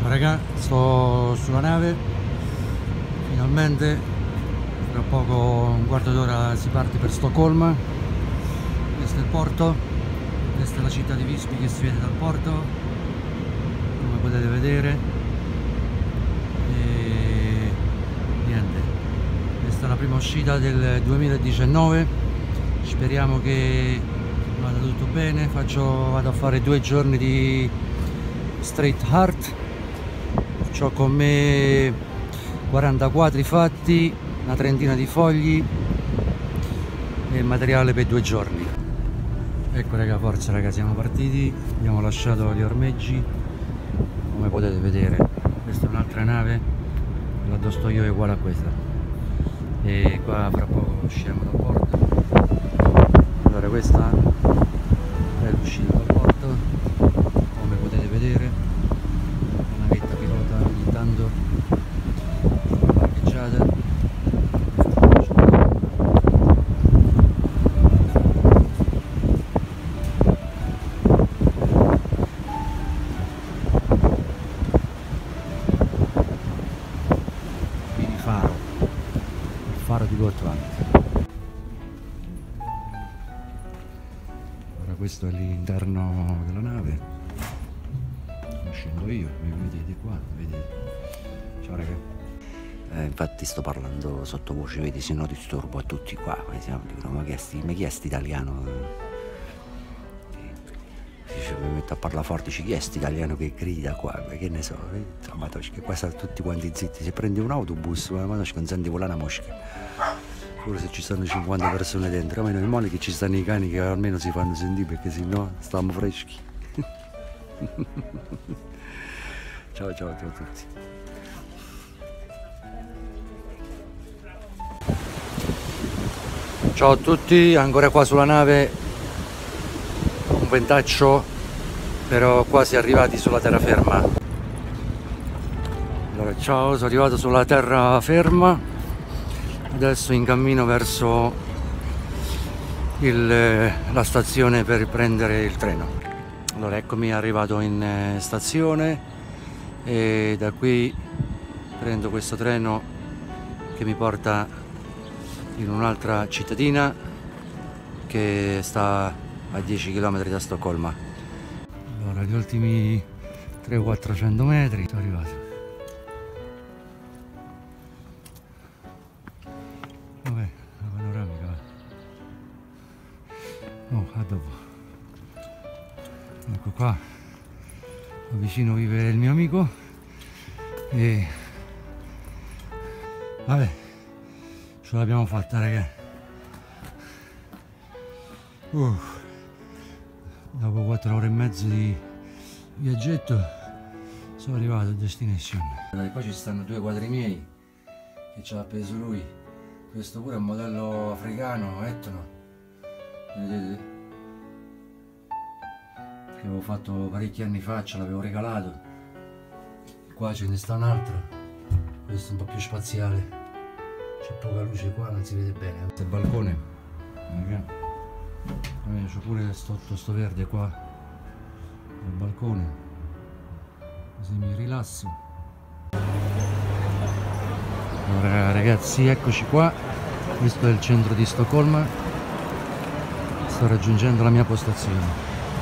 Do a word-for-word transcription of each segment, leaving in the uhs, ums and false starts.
Ciao raga, sto sulla nave, finalmente, tra poco, un quarto d'ora si parte per Stoccolma. Questo è il porto, questa è la città di Visby che si vede dal porto, come potete vedere. E niente, questa è la prima uscita del duemiladiciannove, speriamo che vada tutto bene. Faccio, vado a fare due giorni di street art. Ho con me quaranta quadri fatti, una trentina di fogli e materiale per due giorni. Ecco raga, forza raga, siamo partiti, abbiamo lasciato gli ormeggi, come potete vedere. Questa è un'altra nave, la addosso io è uguale a questa, e qua fra poco usciamo dal porto. Allora questa è l'uscita dal porto, come potete vedere. Ogni tanto parcheggiata. Mini faro, il faro di Gotland. Ora questo è l'interno della nave. Scendo io, mi vedete qua, vedete. Ciao raga. Eh, infatti sto parlando sottovoce, vedi, se no disturbo a tutti qua. Siamo, dicono, ma chi è sti, ma chi è sti italiano? Dice, mi metto a parlare forte, dice, chi è sti italiano che grida qua? Ma che ne so, eh? Ma che qua stanno tutti quanti zitti. Se prendi un autobus, ma non senti volare una mosca. Pure se ci stanno cinquanta persone dentro, ma meno male che ci stanno i cani che almeno si fanno sentire, perché sennò stiamo freschi. Ciao ciao ciao a tutti. Ciao a tutti, ancora qua sulla nave, un ventaccio, però quasi arrivati sulla terraferma. Allora ciao, sono arrivato sulla terraferma, adesso in cammino verso il, la stazione per prendere il treno. Allora eccomi arrivato in stazione e da qui prendo questo treno che mi porta in un'altra cittadina che sta a dieci chilometri da Stoccolma. Allora gli ultimi trecento quattrocento metri sono arrivato. Vabbè, la panoramica. Oh, a dopo. Ecco qua, vicino vive il mio amico e vabbè, ce l'abbiamo fatta raga. Uh, dopo quattro ore e mezzo di viaggetto sono arrivato a destination. Allora, qua ci stanno due quadri miei che ce l'ha preso lui, questo pure è un modello africano, etno, vedete? Che avevo fatto parecchi anni fa, ce l'avevo regalato. Qua ce ne sta un altro, questo è un po' più spaziale, c'è poca luce qua, non si vede bene. Questo è il balcone, c'è pure sto, sto verde qua, il balcone, così mi rilasso. Allora ragazzi, eccoci qua, questo è il centro di Stoccolma, sto raggiungendo la mia postazione.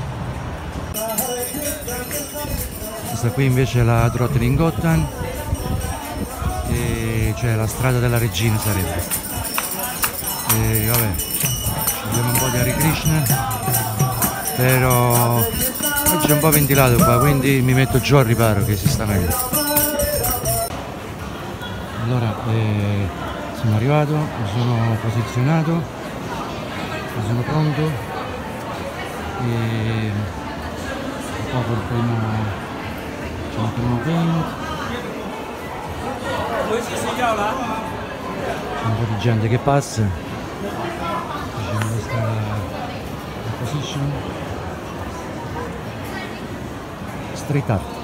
Questa qui invece è la Drottninggatan, e cioè la strada della regina sarebbe. E vabbè, abbiamo un po' di Hare Krishna, però oggi è un po' ventilato qua, quindi mi metto giù al riparo che si sta meglio. Allora eh, sono arrivato, mi sono posizionato, mi sono pronto e poco il primo il primo paint. C'è un po' di gente che passa, diciamo questa è la position street art.